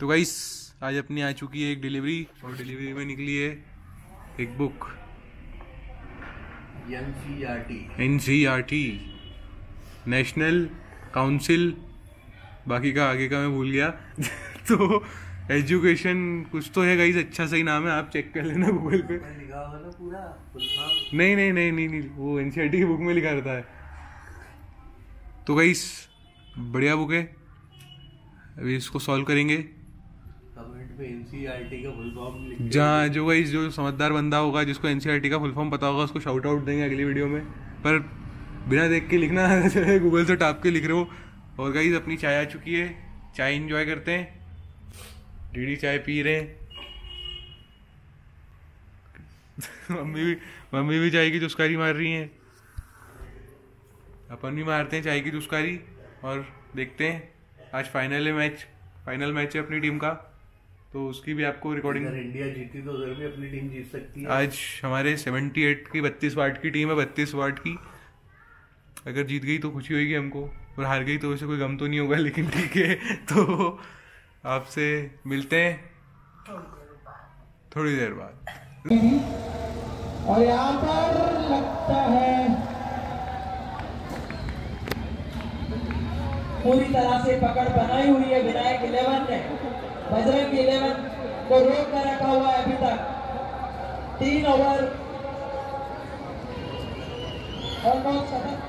तो गाइस आज अपनी आ चुकी है एक डिलीवरी और डिलीवरी में निकली है एक बुक NCERT नेशनल काउंसिल, बाकी का आगे का मैं भूल गया तो एजुकेशन कुछ तो है गाइस, अच्छा सही नाम है, आप चेक कर लेना गूगल पे। लिखा होगा ना पूरा नहीं नहीं नहीं नहीं नहीं वो NCERT की बुक में लिखा रहता है। तो गाइस बढ़िया बुक है, अभी इसको सॉल्व करेंगे। कमेंट में NCERT का फुल फॉर्म लिख जहाँ जो गाइस जो समझदार बंदा होगा जिसको NCERT का फुल फॉर्म पता होगा उसको शाउट आउट देंगे अगली वीडियो में, पर बिना देख के लिखना गूगल से टाप के लिख रहे हो। और गाइस अपनी चाय आ चुकी है, चाय एंजॉय करते हैं। डीडी चाय पी रहे हैं मम्मी भी चाय की चुस्कारी मार रही हैं, अपन भी मारते हैं चाय की चुस्कारी। और देखते हैं आज फाइनल मैच है अपनी टीम का, तो उसकी भी आपको रिकॉर्डिंग। अगर इंडिया जीती तो उधर भी अपनी टीम जीत सकती है। आज हमारे 78 की 32 वाट की टीम है, 32 वाट की। अगर जीत गई तो खुशी होगी हमको, और हार गई तो वैसे कोई गम तो नहीं होगा, लेकिन ठीक है। तो आपसे मिलते हैं थोड़ी देर बाद। और यहाँ पर लगता है पूरी तरह से पकड़ बनाई हुई है विनायक 11 ने, बजरंग 11 को रोक कर रखा हुआ है अभी तक। 3 ओवर ऑलमोस्ट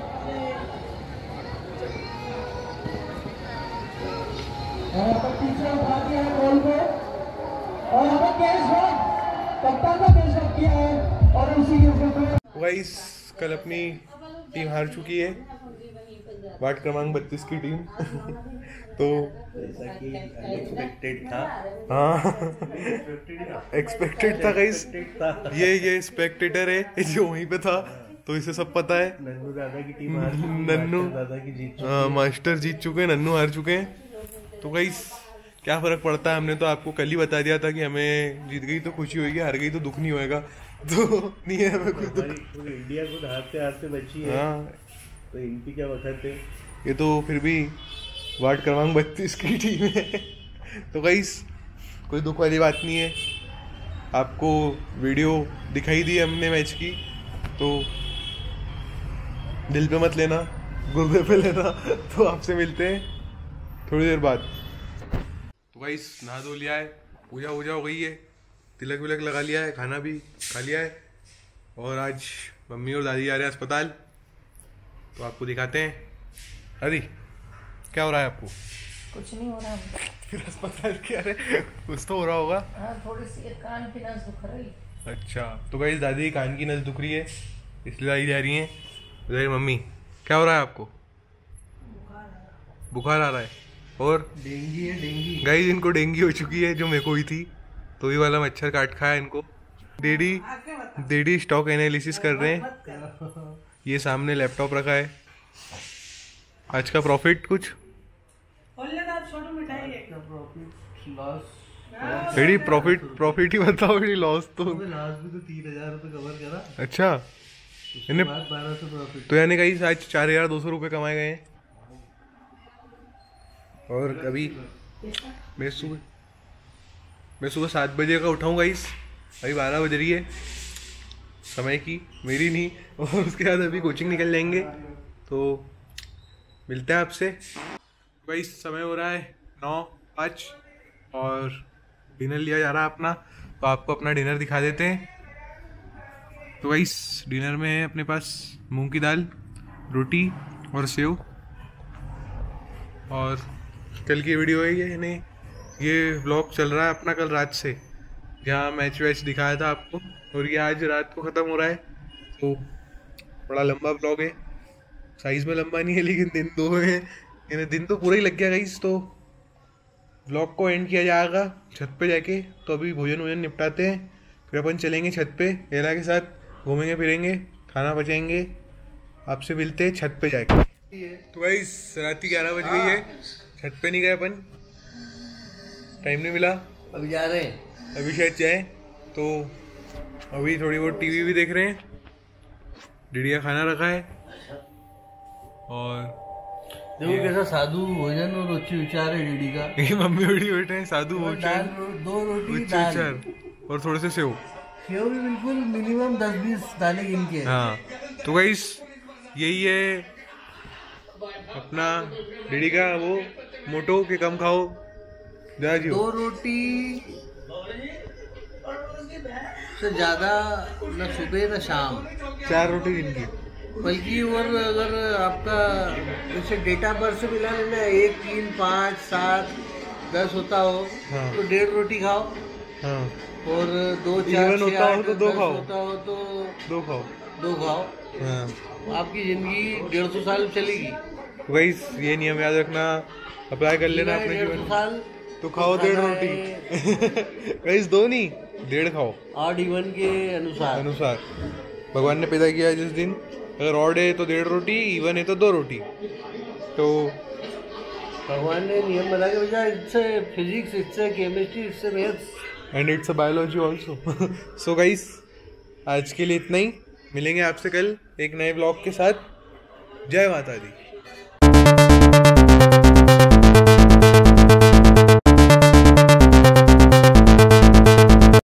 तीसरा उठा दिया है बॉल को, और हमें कैच कप्तान का कैच किया है, और उसी के ऊपर गाइस कल अपनी टीम हार चुकी है, वार्ड क्रमांक 32 की टीम तो जैसा कि अनएक्सपेक्टेड था। हाँ एक्सपेक्टेड था गाइस, ये स्पेक्टेटर है जो वहीं पे था, तो इसे सब पता है। नन्नू दादा की टीम हार चुकी, नन्नू दादा की जीत मास्टर जीत चुके हैं, नन्नू हार चुके हैं। तो गाइस क्या फर्क पड़ता है, हमने तो आपको कल ही बता दिया था कि हमें जीत गई तो खुशी होगी, हार गई तो दुख नहीं होएगा। तो नहीं है हमें कुछ दुख। इंडिया को हारते बची है। हाँ तो इनकी क्या वक्त है, ये तो फिर भी वार्ड क्रमांक 32 की टीम है। तो गाइस कोई दुख वाली बात नहीं है, आपको वीडियो दिखाई दी हमने मैच की, तो दिल पे मत लेना, गुर्दे पे लेना। तो आपसे मिलते हैं थोड़ी देर बाद। तो गाइस नहा धो लिया है, पूजा वूजा हो गई है, तिलक विलक लगा लिया है, खाना भी खा लिया है, और आज मम्मी और दादी आ रहे हैं अस्पताल, तो आपको दिखाते हैं। अरे क्या हो रहा है आपको? कुछ नहीं हो रहा। फिर अस्पताल क्या रहे, कुछ तो हो रहा होगा। हाँ थोड़ी सी कान की नस दुख रही। अच्छा तो गाइस दादी की कान की नस दुख रही है, इसलिए दादी जा रही है। उधर मम्मी क्या हो रहा है आपको? बुखार आ रहा है, और डेंगी है डेंगी। गाइस इनको डेंगी हो चुकी है, जो मेरे को हुई थी, तो ये वाला मच्छर काट खाया इनको। डेडी स्टॉक एनालिसिस कर रहे हैं, ये सामने लैपटॉप रखा है। आज का प्रॉफिट कुछ डेडी प्रॉफिट ही बताओ, लॉस तो लास्ट में तो 3000 रुपए कवर करा। अच्छा इन्हें 1200 प्रॉफिट। तो यानी कहीं आज 4200 रुपये कमाए गए हैं। और अभी मैं सुबह 7 बजे का उठाऊँगा, इस अभी 12 बज रही है समय की, मेरी नहीं। और उसके बाद अभी कोचिंग निकल जाएंगे, तो मिलते हैं आपसे। भाई समय हो रहा है 9:05 और डिनर लिया जा रहा है अपना, तो आपको अपना डिनर दिखा देते हैं। तो भाई डिनर में है अपने पास मूंग की दाल, रोटी और सेव। और कल की वीडियो है ये, नहीं ये व्लॉग चल रहा है अपना कल रात से, जहाँ मैच वैच दिखाया था आपको, और ये आज रात को ख़त्म हो रहा है। तो बड़ा लंबा व्लॉग है, साइज़ में लंबा नहीं है लेकिन दिन 2 है, यानी दिन तो पूरा ही लग गया गाइस। तो व्लॉग को एंड किया जाएगा छत पे जाके। तो अभी भोजन वोजन निपटाते हैं, फिर अपन चलेंगे छत पे एला के साथ, घूमेंगे फिरेंगे, खाना पचाएंगे। आपसे मिलते हैं छत पे जाके। तो गाइस रात की 11 बज गई है, छत पे नहीं गए अपन, टाइम नहीं मिला, अभी जा रहे हैं, अभी शायद जाए। तो अभी थोड़ी बहुत टीवी भी देख रहे हैं, डीडी का खाना रखा है, और देखो कैसा साधु भोजन और उच्च विचार है डीडी का। ये मम्मी बड़ी बैठे हैं साधु दाल भोजन, दो रोटी उच्च दाल, विचार और थोड़े से सेव। सेव भी बिल्कुल मिनिमम 10-20 दाने गिन के। हाँ तो गाइस यही है अपना डीडी का वो मोटो के कम खाओ ज्यादा जियो। 2 रोटी से ज्यादा न सुबह न शाम, 4 रोटी दिन की। बल्कि और अगर आपका जैसे डेटा बर्थ से मिला लेना 1, 3, 5, 7, 10 होता हो हाँ। तो 1.5 रोटी खाओ, हाँ और 2, 4, Even 6, होता हो 8, तो 2 10 खाओ। होता हो तो 2 खाओ। 2 खाओ। हाँ आपकी जिंदगी 150 साल चलेगी। तो गाइस ये नियम याद रखना, अप्लाई कर लेना अपने 150 जीवन। साल तो खाओ 1.5 खाना रोटी गाइस 2 नहीं 1.5 खाओ ऑड इवन के अनुसार। भगवान ने पैदा किया है जिस दिन, अगर ऑड है तो 1.5 रोटी, इवन है तो 2 रोटी। तो भगवान ने नियम बना के भेजा, इससे फिजिक्स, इससे केमिस्ट्री, इससे maths and it's a biology also. So guys आज के लिए इतना ही, मिलेंगे आपसे कल एक नए ब्लॉग के साथ। जय माता दी।